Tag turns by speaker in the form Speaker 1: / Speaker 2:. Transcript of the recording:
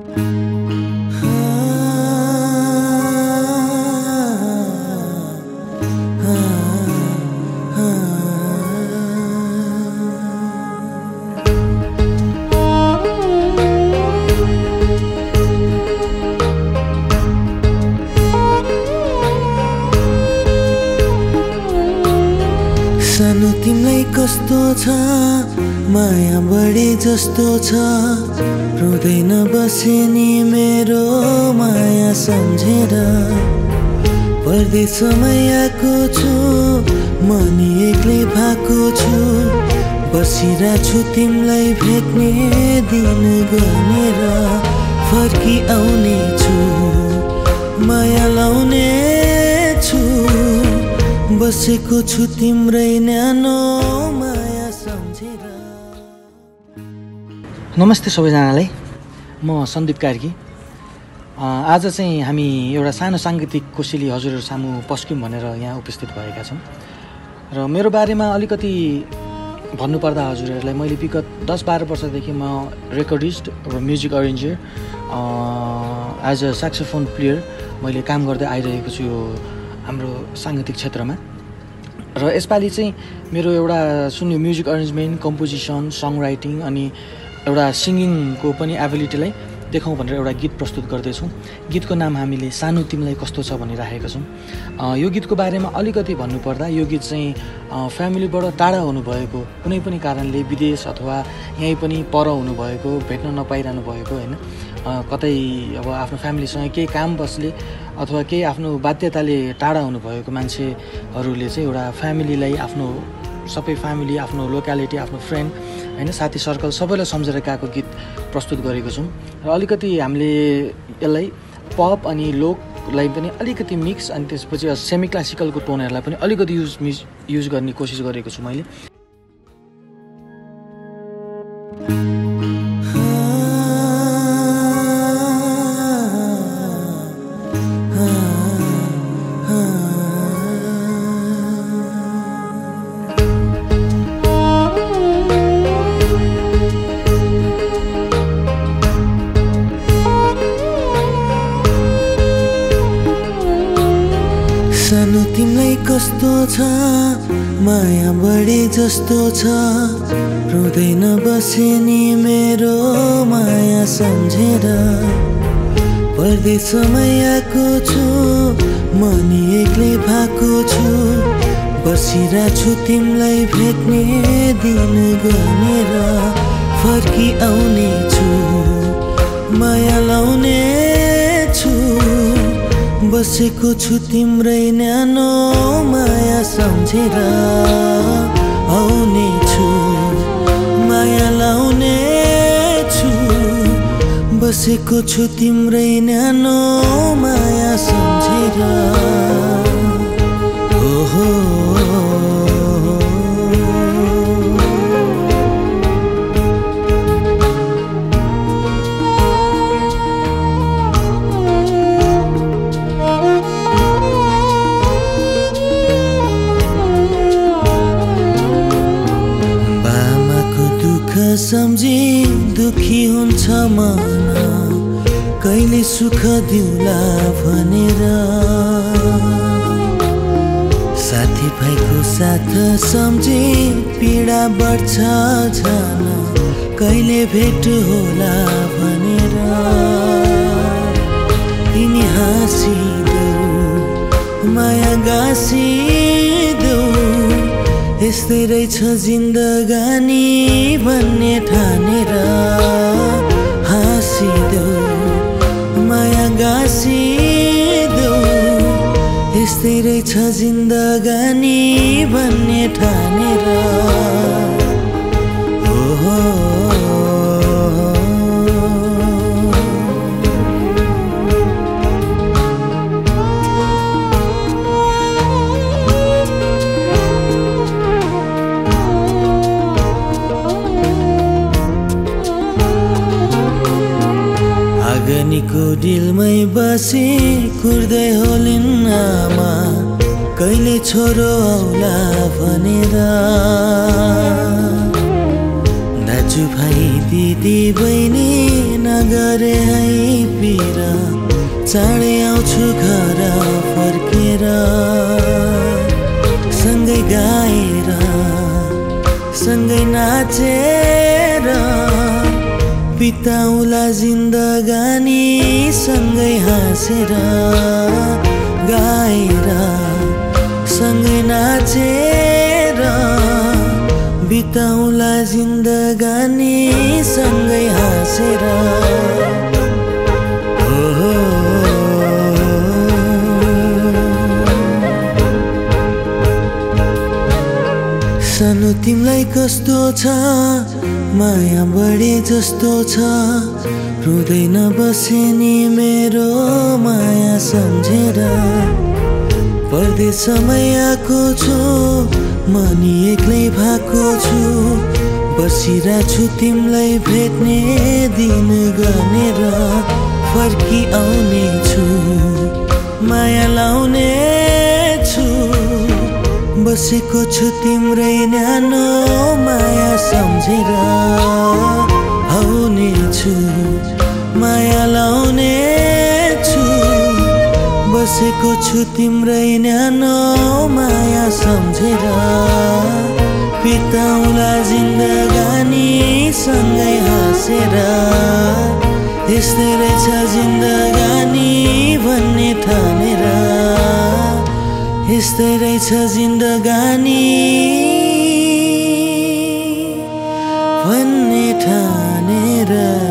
Speaker 1: सानो तिमीलाई कस्तो छ माया बढे जस्तो छ रुँदैन बसे नि मेरो माया सम्झेर परदेशमै आएको छु म नि एक्लै भएको छु बसिरा छु तिमीलाई भेट्ने दिन गनेर फर्की आउने छु माया लाउने छु बसेको छु तिम्रै न्यानो माया सम्झेर।
Speaker 2: नमस्ते सबैजनालाई, म सन्दीप कार्की। आज चाहिँ हामी एउटा सानो साङ्गीतिक कोसेली हजुरहरू सामु पस्क्यौँ भनेर यहाँ उपस्थित भएका छौँ। र मेरो बारेमा अलिकति भन्नुपर्दा हजुरहरूलाई मैले विगत 10-12 वर्षदेखि म रेकर्डिस्ट र music arranger as a saxophone player मैले काम गर्दै आइरहेको छु यो हाम्रो साङ्गीतिक क्षेत्रमा। र यसपालि चाहिँ मेरो एउटा सुन्यो music arrangement, composition, song writing अनि एउटा सिङ्गिङको पनि एबिलिटीलाई देखाउँ भनेर एउटा गीत प्रस्तुत गर्दैछौँ। गीतको नाम हामीले सानो तिमीलाई कस्तो छ भनिराखेका छौँ। यो गीतको बारेमा अलिकति भन्नुपर्दा यो गीत चाहिँ फ्यामिलीबाट टाढा हुनुभएको, कुनै पनि कारणले विदेश अथवा यहीँ पनि पर हुनुभएको, भेट्न नपाइरहनु भएको होइन, कतै अब आफ्नो फ्यामिलीसँग केही काम बसले अथवा केही आफ्नो बाध्यताले टाढा हुनुभएको मान्छेहरूले चाहिँ एउटा फ्यामिलीलाई, आफ्नो सबै फ्यामिली, आफ्नो लोकालिटी, आफ्नो फ्रेन्ड होइन, साथी सर्कल सबैलाई सम्झेर गएको गीत प्रस्तुत गरेको छौँ। र अलिकति हामीले यसलाई पप अनि लोकलाई पनि अलिकति मिक्स अनि त्यसपछि सेमी क्लासिकलको टोनहरूलाई पनि अलिकति युज गर्ने कोसिस गरेको छु मैले।
Speaker 1: सानो तिमीलाई कस्तो छ माया बढे जस्तो छ रुँदैन बसे नि मेरो माया सम्झेर परदेशमै आएको छु म नि एक्लै भएको छु बसिरा छु तिमीलाई भेट्ने दिन गनेर फर्की आउने छु माया लाउने छु बसेको छु तिम्रै न्यानो माया सम्झेर आउने छु माया लाउने छु बसेको छु तिम्रै न्यानो माया सम्झेर। ओहो सम्झी दुखी हुन्छ मन कहिले सुख दिउला भनेर साथी भाइको साथ सम्झी पीडा बढ्छ झन कहिले भेट होला भनेर तिमी हाँसिदेऊ माया गाँसिदेऊ यस्तै रहेछ जिन्दगानी भन्ने ठानेर हाँसिदेऊ माया गाँसिदेऊ यस्तै रहेछ जिन्दगानी भन्ने ठानेर। ओहो आँगनीको डिलमै बसी कुर्दै होलिन् आमा कहिले छोरो आउला भनेर दाजु भाइ दिदी बहिनी नगरे है पिर चाँडै आउँछु घर फर्केर सँगै गाएर सँगै नाचेर बिताउला जिन्दगानी सँगै हाँसेर गाएर सँगै नाचेर बिताउला जिन्दगानी सँगै हाँसेर सानो तिमीलाई कस्तो छ माया बढे जस्तो छ रुँदै नबसे नि मेरो माया सम्झेर परदेशमै आएको छु म नि एक्लै भएको छु बसिरहेको छु तिमीलाई भेट्ने दिन गनेर फर्की आउने छु माया लाउने छु बसेको छु तिम्रै न्यानो माया सम्झेर आउने छु माया लाउने छु बसेको छु तिम्रै न्यानो माया सम्झेर बिताउला जिन्दगानी सँगै हाँसेर यस्तै रहेछ जिन्दगानी भन्ने ठानेर यस्तै रहेछ जिन्दगानी भन्ने ठानेर